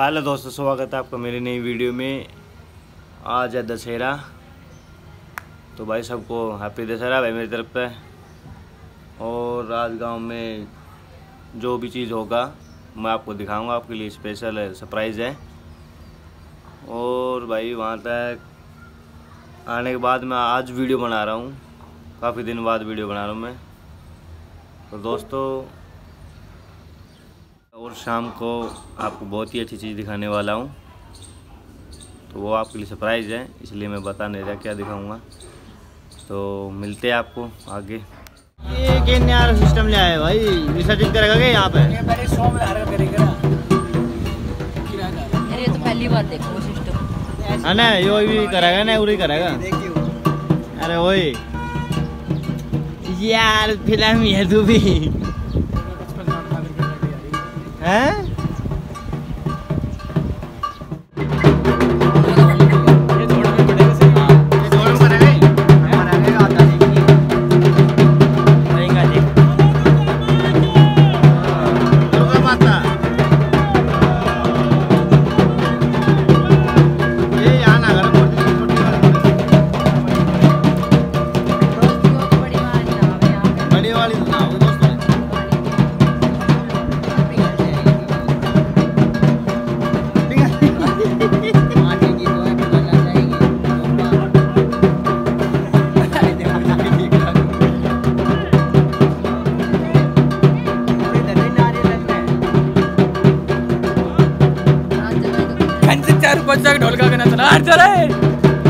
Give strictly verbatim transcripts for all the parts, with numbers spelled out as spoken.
Hello दोस्तों, स्वागत है आपका मेरी नई वीडियो में। आज है दशहरा, तो भाई सबको हैप्पी दशहरा भाई मेरी तरफ पे। और आज गांव में जो भी चीज़ होगा मैं आपको दिखाऊंगा, आपके लिए स्पेशल है, सरप्राइज़ है। और भाई वहाँ तक आने के बाद मैं आज वीडियो बना रहा हूँ, काफ़ी दिन बाद वीडियो बना रहा हूँ मैं। तो दोस्तों, और शाम को आपको बहुत ही अच्छी चीज़ दिखाने वाला हूँ, तो वो आपके लिए सरप्राइज़ है, इसलिए मैं बता नहीं रहा क्या दिखाऊंगा। तो मिलते हैं आपको आगे। ये क्या नया सिस्टम ले आए भाई, विसर्जन करेगा क्या यहाँ पे? अरे तो पहली बार देखो वो सिस्टम है ना, यो भी करेगा ना, उरी करेगा। अरे वही यार, फिल्म ही है तू भी हैं? ढोल का गाना चला चले।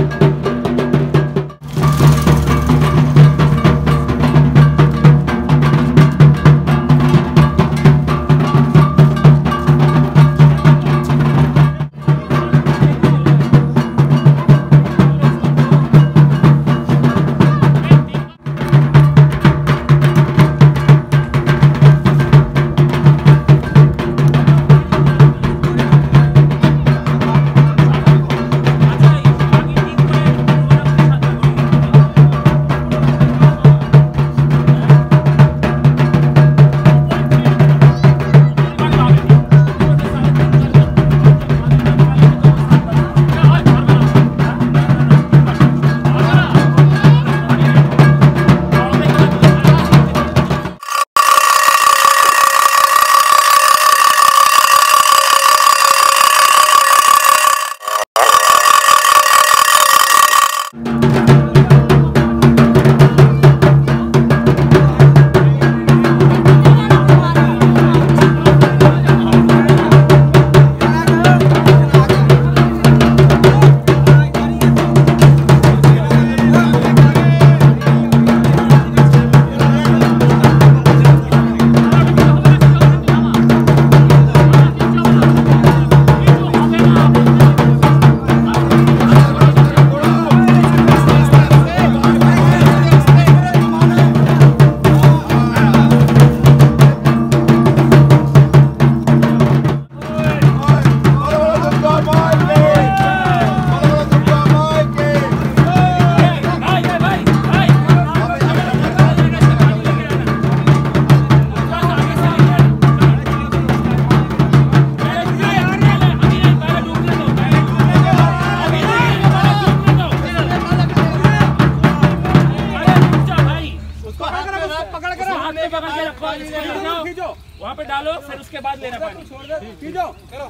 वहाँ पे डालो, फिर उसके बाद लेना पानी। खींचो,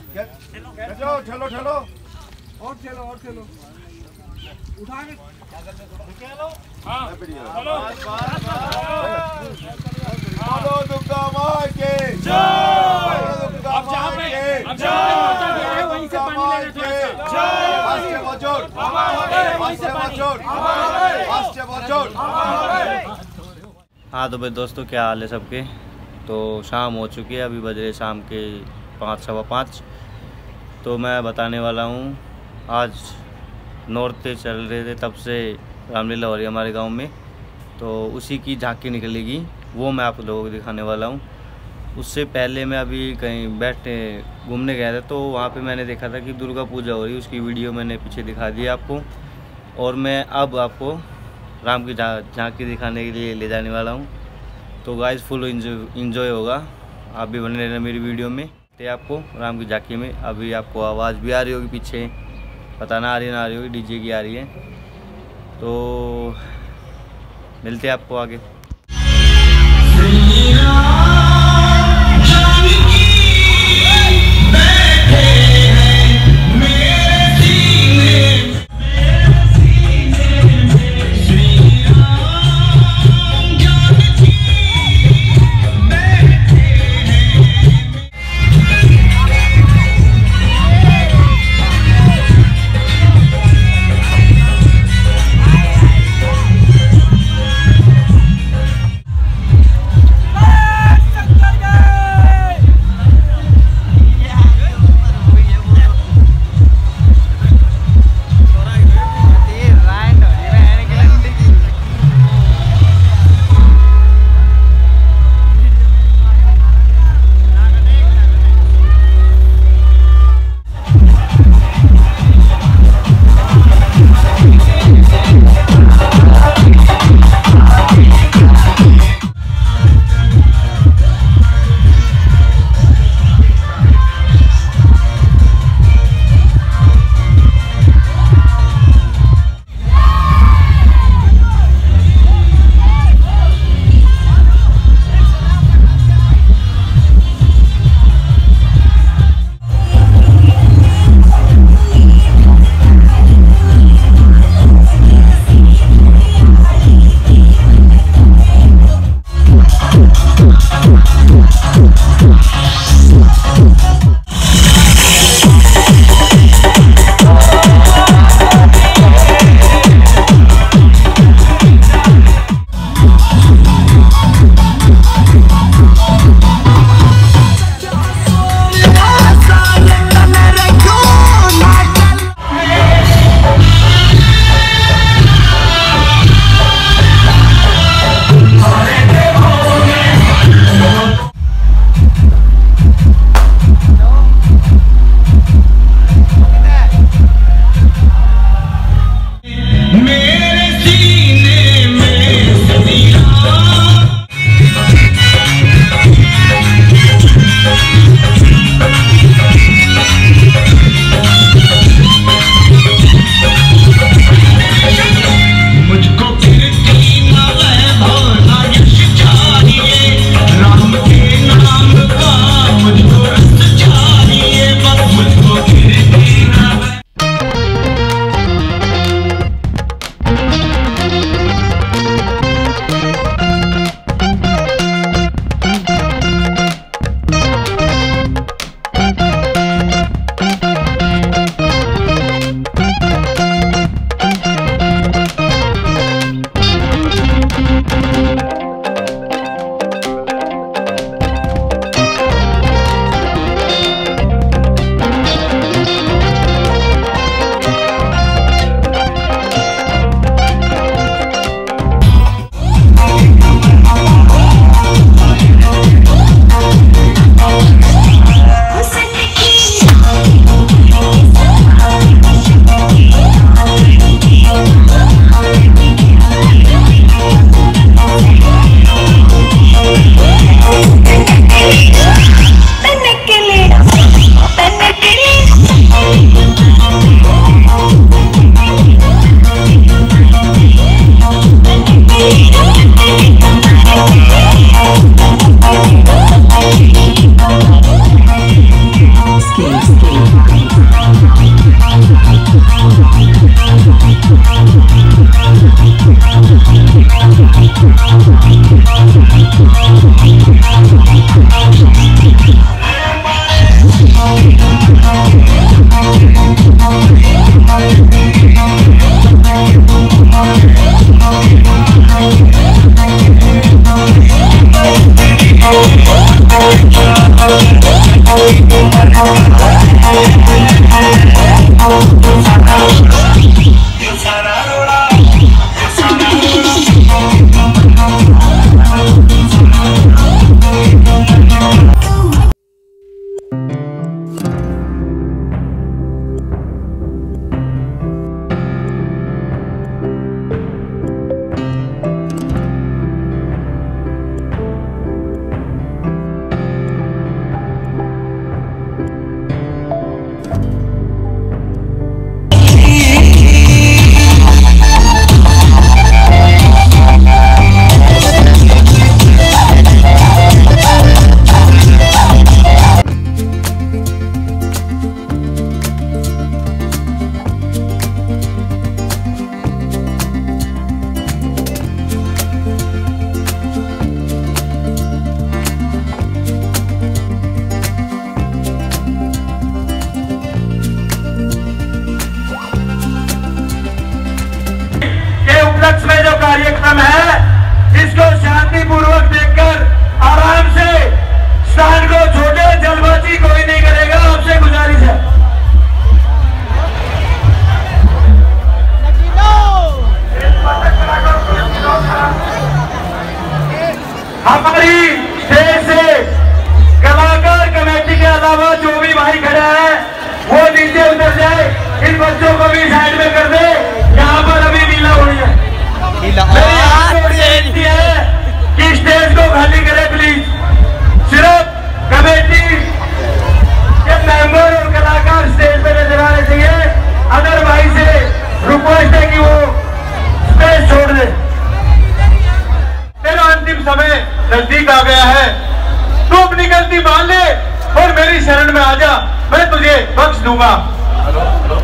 चलो चलो चलो और चलो और चलो उठा के चलो। हाँ चलो, बोलो दुर्गा माँ की जय। अब जहाँ पे अब जहाँ पे वहीं से पानी लेना थोड़ा। हाँ तो भाई दोस्तों, क्या हाल है सबके? तो शाम हो चुकी है, अभी बज रहे शाम के पाँच सवा पाँच। तो मैं बताने वाला हूँ, आज नौरते चल रहे थे, तब से रामलीला हो रही है हमारे गांव में, तो उसी की झांकी निकलेगी, वो मैं आप लोगों को दिखाने वाला हूँ। उससे पहले मैं अभी कहीं बैठे घूमने गया था, तो वहाँ पे मैंने देखा था कि दुर्गा पूजा हो रही, उसकी वीडियो मैंने पीछे दिखा दी आपको। और मैं अब आपको राम की झांकी दिखाने के लिए ले जाने वाला हूँ। तो गाइस फुल इंजॉय होगा, आप भी बने रहना मेरी वीडियो में। मिलते हैं आपको राम की झांकी में। अभी आपको आवाज़ भी आ रही होगी पीछे, पता ना आ रही ना आ रही होगी, डीजे की आ रही है। तो मिलते हैं आपको आगे। You नजदीक आ गया है। तू अपनी गलती मान ले और मेरी शरण में आ जा, मैं तुझे बख्श दूंगा। हेलो हेलो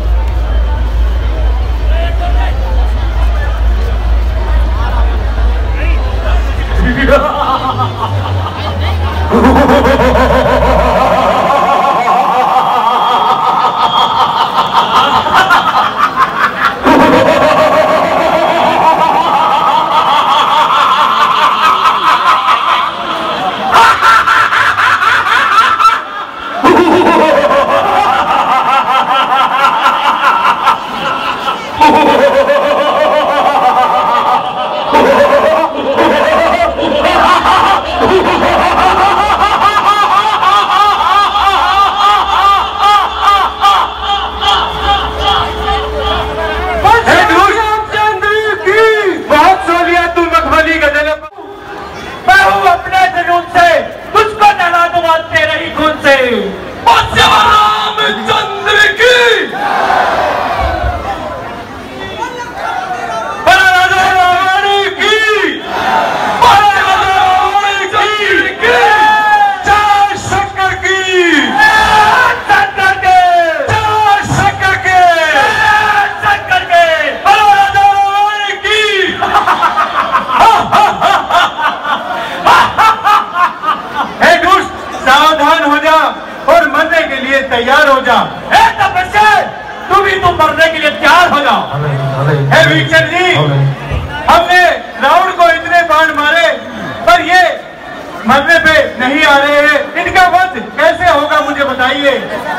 तैयार हो जा। ए तपस्या, तू भी तो मरने के लिए तैयार हो जा। हे वीक्षण जी, हमने रावण को इतने बाण मारे पर ये मरने पे नहीं आ रहे हैं। इनका वध कैसे होगा मुझे बताइए।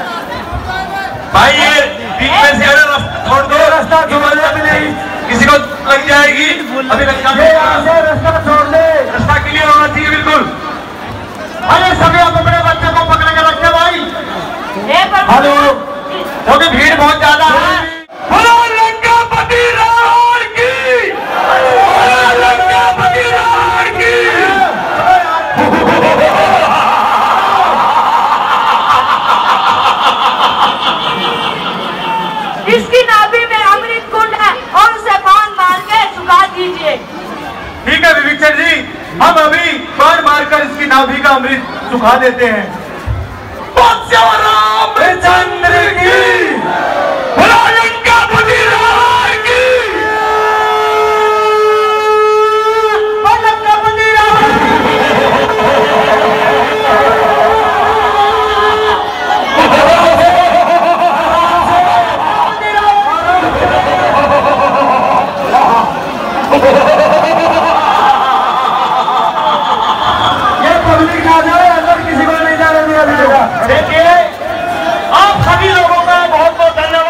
भाई ये बीच में से रास्ता छोड़ दो, रास्ता छोड़ने में नहीं किसी को लग जाएगी। अभी रास्ता छोड़ दे, रास्ता क्लियर होना चाहिए बिल्कुल। अरे सभी आप अपने बच्चे को पकड़ के रखे भाई। हेलो, क्योंकि भीड़ बहुत ज्यादा है। बोलो लंकापति रावण की, बोलो लंकापति रावण की। इसकी नाभि में अमृत कुंड है और उसे बाण मार के सुखा दीजिए। ठीक है विभीषण जी, हम अभी बाण मारकर इसकी नाभि का अमृत सुखा देते हैं। रामचंद्र की, बोलो लंकापति रावण की, बोलो लंकापति रावण ये पब्लिक ना जाए, अंदर किसी को नहीं जाने दिया जाएगा। देखिए आप सभी लोगों का बहुत बहुत धन्यवाद।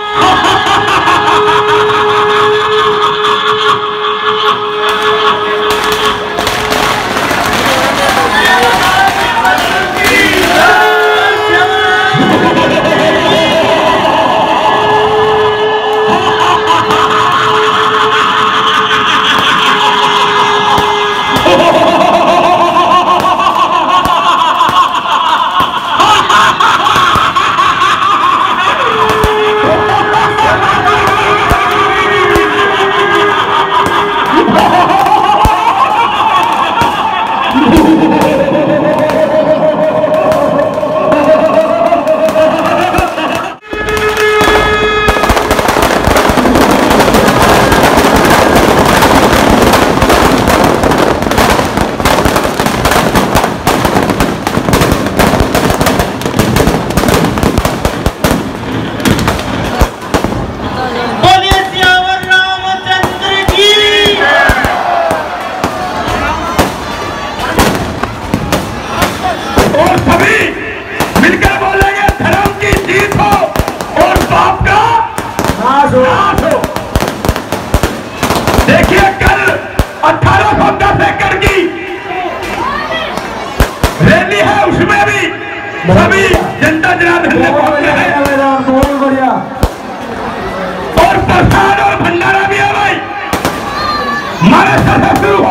देखिए कल अठारह सौ दस एकड़ की रैली है, उसमें भी सभी जनता जनार्दन ने पहुंचे हैं और प्रसाद और भंडारा भी है भाई। हमारे सदस्य